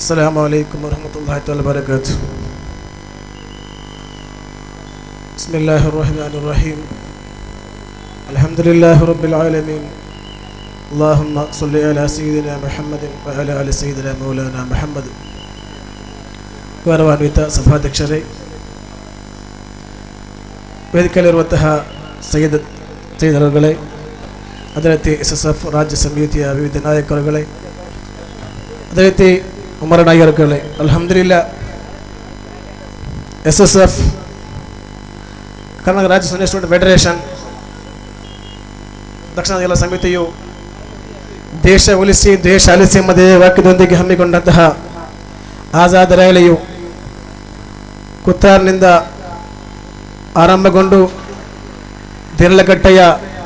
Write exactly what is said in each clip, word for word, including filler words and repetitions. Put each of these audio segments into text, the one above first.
السلام عليكم ورحمة الله تعالى وبركاته. بسم الله الرحمن الرحيم. الحمد لله رب العالمين. اللهم صل على سيدنا محمد وعلى آل سيدنا مولانا محمد. ಗೌರವಾನ್ವಿತ ಸಭಾಧ್ಯಕ್ಷರೇ, ವೇದಿಕೆಯಲ್ಲಿರುವಂತಹ ಸೈಯದ್ ಸೈಯದರುಗಳೇ, ಅದೇ ರೀತಿ ಎಸ್ ಎಸ್ ಎಫ್ ರಾಜ್ಯ ಸಮಿತಿಯ ವಿವಿಧ ನಾಯಕರುಗಳೇ, ಅದೇ ರೀತಿ ಉಮರ ನಾಯಕರುಗಳೇ, ಅಲ್ಹಮ್ದುಲಿಲ್ಲಾ ಎಸ್ ಎಸ್ ಎಫ್ ಕರ್ನಾಟಕ ರಾಜ್ಯ ಸನ್ಯಾಸಿ ಸ್ಟೂಡೆಂಟ್ ಫೆಡರೇಷನ್ ದಕ್ಷಿಣ ಜಿಲ್ಲಾ ಸಮಿತಿಯು ದೇಶ ಉಳಿಸಿ ದೇಶ ಅಲಿಸಿ ಎಂಬ ವಾಕ್ಯದೊಂದಿಗೆ ಹಮ್ಮಿಕೊಂಡಂತಹ ಆಜಾದ್ ರ್ಯಾಲಿಯು ಕುತ್ತಾರ್ನಿಂದ ಆರಂಭಗೊಂಡು ದೇರಳಕಟ್ಟೆಯ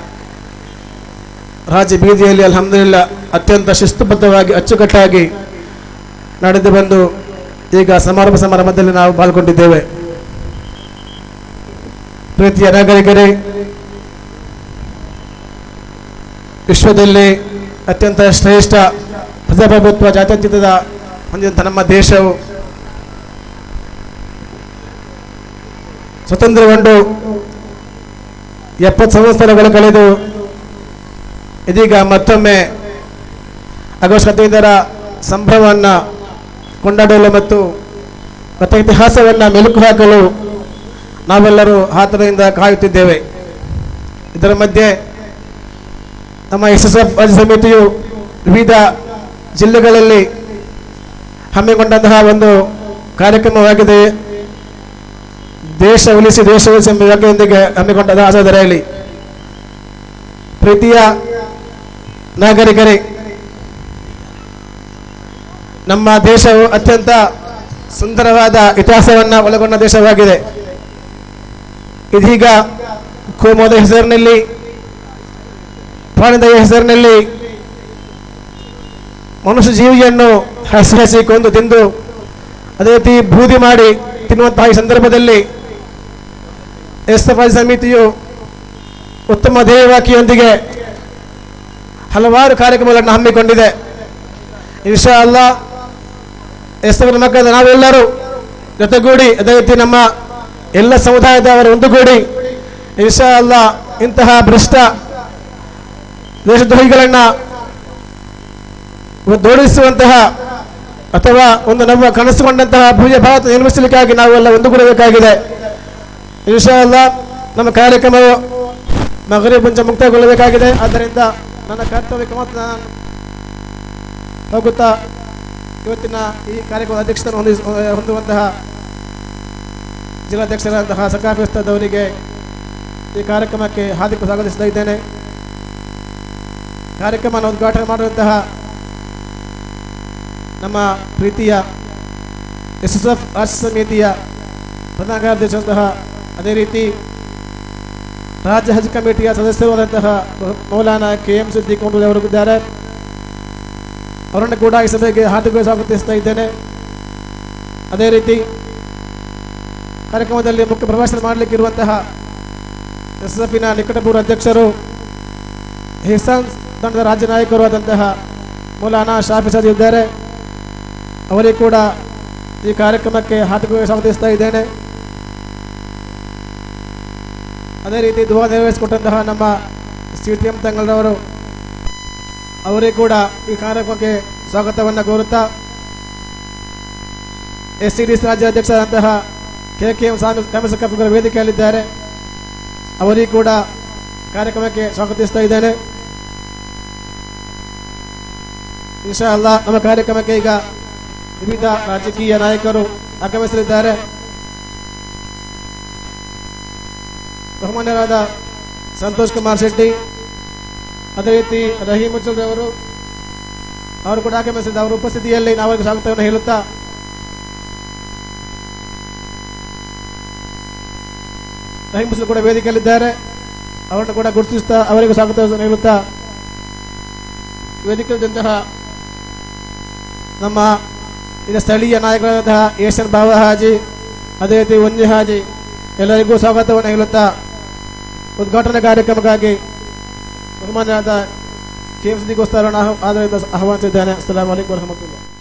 ರಾಜ್ಯ ಬೀದಿಯಲ್ಲಿ ಅಲ್ಹಮ್ದುಲಿಲ್ಲಾ ಅತ್ಯಂತ ಶಿಸ್ತುಬದ್ಧವಾಗಿ ಅಚ್ಚುಕಟ್ಟಾಗಿ ನಡೆದು ಬಂದು ಈಗ ಸಮಾರಂಭ ಸಮಾರಂಭದಲ್ಲಿ ನಾವು ಪಾಲ್ಗೊಂಡಿದ್ದೇವೆ. ಪ್ರೀತಿಯ ನಾಗರಿಕರೇ, ವಿಶ್ವದಲ್ಲಿ ಅತ್ಯಂತ ಶ್ರೇಷ್ಠ ಪ್ರಜಾಪ್ರಭುತ್ವ ಜಾತ್ಯತೀತದ ಹೊಂದಿದಂಥ ನಮ್ಮ ದೇಶವು ಸ್ವತಂತ್ರಗೊಂಡು ಎಪ್ಪತ್ತು ಸಂವತ್ಸರಗಳು ಕಳೆದು ಇದೀಗ ಮತ್ತೊಮ್ಮೆ ಆಗಸ್ಟ್ ಹದಿನೈದರ ಸಂಭ್ರಮವನ್ನು ಕೊಂಡಾಡಲು ಮತ್ತು ಮತ್ತು ಇತಿಹಾಸವನ್ನು ಮೆಲುಕು ಹಾಕಲು ನಾವೆಲ್ಲರೂ ಆತುರದಿಂದ ಕಾಯುತ್ತಿದ್ದೇವೆ. ಇದರ ಮಧ್ಯೆ ನಮ್ಮ ಎಸ್ ಎಸ್ ಎಫ್ ರಾಜ್ಯ ಸಮಿತಿಯು ವಿವಿಧ ಜಿಲ್ಲೆಗಳಲ್ಲಿ ಹಮ್ಮಿಕೊಂಡಂತಹ ಒಂದು ಕಾರ್ಯಕ್ರಮವಾಗಿದೆ. ದೇಶ ಉಳಿಸಿ ದೇಶ ಉಳಿಸಿ ಎಂಬ ವ್ಯಾಖ್ಯೆಯೊಂದಿಗೆ ಹಮ್ಮಿಕೊಂಡಂತಹ ಆಜಾದ್ ರ್ಯಾಲಿ. ಪ್ರೀತಿಯ ನಾಗರಿಕರೇ, ನಮ್ಮ ದೇಶವು ಅತ್ಯಂತ ಸುಂದರವಾದ ಇತಿಹಾಸವನ್ನು ಒಳಗೊಂಡ ದೇಶವಾಗಿದೆ. ಇದೀಗ ಕೋಮುವಾದ ಹೆಸರಿನಲ್ಲಿ, ಪ್ರಾಣಿದಯ ಹೆಸರಿನಲ್ಲಿ ಮನುಷ್ಯ ಜೀವಿಯನ್ನು ಹಸಿ ಹಸಿ ಕೊಂದು ತಿಂದು ಅದೇ ರೀತಿ ಬೂದಿ ಮಾಡಿ ತಿನ್ನುವಂತಹ ಈ ಸಂದರ್ಭದಲ್ಲಿ ಎಸ್ ಎಫ್ ಐ ಸಮಿತಿಯು ಉತ್ತಮ ಧ್ಯೇಯವಾಕ್ಯದೊಂದಿಗೆ ಹಲವಾರು ಕಾರ್ಯಕ್ರಮಗಳನ್ನು ಹಮ್ಮಿಕೊಂಡಿದೆ. ಇನ್ಶಾ ಅಲ್ಲಾ ಎಸ್ ಎಫ್ ಮಕ್ಕಳ ನಾವೆಲ್ಲರೂ ಜೊತೆಗೂಡಿ ಅದೇ ರೀತಿ ನಮ್ಮ ಎಲ್ಲ ಸಮುದಾಯದವರು ಒಂದುಗೂಡಿ ಇನ್ಶಾ ಅಲ್ಲಾ ಇಂತಹ ಭ್ರಷ್ಟ ದೇಶದ್ರೋಹಿಗಳನ್ನು ದೋಡಿಸುವಂತಹ ಅಥವಾ ಒಂದು ನಮ್ಮ ಕನಸುಕೊಂಡಂತಹ ಭವ್ಯ ಭಾರತ ನಿರ್ಮಿಸಲಿಕ್ಕಾಗಿ ನಾವೆಲ್ಲ ಒಂದುಗೂಡಬೇಕಾಗಿದೆ. ಇನ್ಶಾ ಅಲ್ಲಾ ನಮ್ಮ ಕಾರ್ಯಕ್ರಮವು ಮಗರಿಬ್ ಮುಂಚೆ ಮುಕ್ತಾಯಗೊಳ್ಳಬೇಕಾಗಿದೆ. ಆದ್ದರಿಂದ ನನ್ನ ಕರ್ತವ್ಯಕ್ಕೆ ಮಾತ್ರ ನಾನು ಹೋಗುತ್ತಾ ಇವತ್ತಿನ ಈ ಕಾರ್ಯಕ್ರಮದ ಅಧ್ಯಕ್ಷತೆಯನ್ನು ಹೊಂದಿ ಹೊಂದುವಂತಹ ಜಿಲ್ಲಾಧ್ಯಕ್ಷರಾದಂತಹ ಸಕಾಫಿ ಉಸ್ತಾದವರಿಗೆ ಈ ಕಾರ್ಯಕ್ರಮಕ್ಕೆ ಹಾರ್ದಿಕ ಸ್ವಾಗತಿಸ್ತಾ ಇದ್ದೇನೆ. ಕಾರ್ಯಕ್ರಮವನ್ನು ಉದ್ಘಾಟನೆ ಮಾಡುವಂತಹ ನಮ್ಮ ಪ್ರೀತಿಯ ಎಸ್ ಎಸ್ ಎಫ್ ರಾಷ್ಟ್ರ ಸಮಿತಿಯ ಪ್ರಧಾನ ಕಾರ್ಯದರ್ಶಿಯಾದಂತಹ ಅದೇ ರೀತಿ ರಾಜ್ಯ ಹಜ್ ಕಮಿಟಿಯ ಸದಸ್ಯರಾದಂತಹ ಮೌಲಾನಾ ಕೆ ಎಂ ಸಿದ್ದಿಕ್ ಅವರಿದ್ದಾರೆ. ಅವರನ್ನು ಕೂಡ ಈ ಸಭೆಗೆ ಹಾರ್ದಿಕ ಸ್ವಾಗತಿಸ್ತಾ ಇದ್ದೇನೆ. ಅದೇ ರೀತಿ ಕಾರ್ಯಕ್ರಮದಲ್ಲಿ ಮುಖ್ಯ ಪ್ರಭಾಷಣ ಮಾಡಲಿಕ್ಕಿರುವಂತಹ ಎಸ್ ಎಸ್ ಎಫ್ನ ನಿಕಟಪೂರ್ವ ಅಧ್ಯಕ್ಷರು, ಹಿಸಾನ್ ತಂಡದ ರಾಜ್ಯ ನಾಯಕರು ಆದಂತಹ ಮೌಲಾನಾ ಶಾಫಿ ಸಾದ್ ಇದ್ದಾರೆ. ಅವರಿಗೆ ಕೂಡ ಈ ಕಾರ್ಯಕ್ರಮಕ್ಕೆ ಹಾರ್ದಿಕವಾಗಿ ಸ್ವಾಗತಿಸ್ತಾ ಇದ್ದೇನೆ. ಅದೇ ರೀತಿ ದುವಾ ನೆರವೇರಿಸಿಕೊಟ್ಟಂತಹ ನಮ್ಮ ಸಿ ಟಿ ಎಂ ತಂಗಳರವರು, ಅವರಿಗೆ ಕೂಡ ಈ ಕಾರ್ಯಕ್ರಮಕ್ಕೆ ಸ್ವಾಗತವನ್ನು ಕೋರುತ್ತಾ ಎಸ್ ಸಿ ಡಿ ಸಿ ರಾಜ್ಯಾಧ್ಯಕ್ಷರಾದಂತಹ ಕೆ ಕೆ ಎಂ ಸಾಮಿ ವೇದಿಕೆಯಲ್ಲಿದ್ದಾರೆ. ಅವರಿಗೆ ಕೂಡ ಕಾರ್ಯಕ್ರಮಕ್ಕೆ ಸ್ವಾಗತಿಸ್ತಾ ಇದ್ದೇನೆ. ಇನ್ಶಾ ಅಲ್ಲಾ ನಮ್ಮ ಕಾರ್ಯಕ್ರಮಕ್ಕೆ ಈಗ ವಿವಿಧ ರಾಜಕೀಯ ನಾಯಕರು ಆಗಮಿಸಲಿದ್ದಾರೆ. ಬಹುಮಾನ್ಯರಾದ ಸಂತೋಷ್ ಕುಮಾರ್ ಶೆಟ್ಟಿ, ಅದೇ ರೀತಿ ರಹೀಮ್ ಉಚ್ಚಲ್ ಅವರು ಅವರು ಕೂಡ ಆಗಮಿಸಿದ ಅವರ ಉಪಸ್ಥಿತಿಯಲ್ಲಿ ನಾವು ಅವರಿಗೆ ಸ್ವಾಗತವನ್ನು ಹೇಳುತ್ತಾ ರಹೀಮ್ ಉಚ್ಚಲ್ ಕೂಡ ವೇದಿಕೆಯಲ್ಲಿದ್ದಾರೆ. ಅವರನ್ನು ಕೂಡ ಗುರುತಿಸುತ್ತಾ ಅವರಿಗೆ ಸ್ವಾಗತವನ್ನು ಹೇಳುತ್ತಾ ವೇದಿಕೆಯಲ್ಲಿದ್ದಂತಹ ನಮ್ಮ ಈಗ ಸ್ಥಳೀಯ ನಾಯಕರಾದಂತಹ ಏಷ್ಯನ್ ಬಾಬಾ ಹಾಜಿ, ಅದೇ ರೀತಿ ವಂಜಿ ಹಾಜಿ ಎಲ್ಲರಿಗೂ ಸ್ವಾಗತವನ್ನು ಹೇಳುತ್ತಾ ಉದ್ಘಾಟನಾ ಕಾರ್ಯಕ್ರಮಕ್ಕಾಗಿ ಬಹುಮಾನ್ಯರಾದ ಕೆ ಎಂ ಸಿದ್ದಿಕ್ ಅವರನ್ನು ಆದರದಿಂದ ಆಹ್ವಾನಿಸಿದ್ದೇನೆ. ಅಸ್ಸಲಾಮು ಅಲೈಕುಂ ವರಹಮತುಲ್ಲಾಹ್.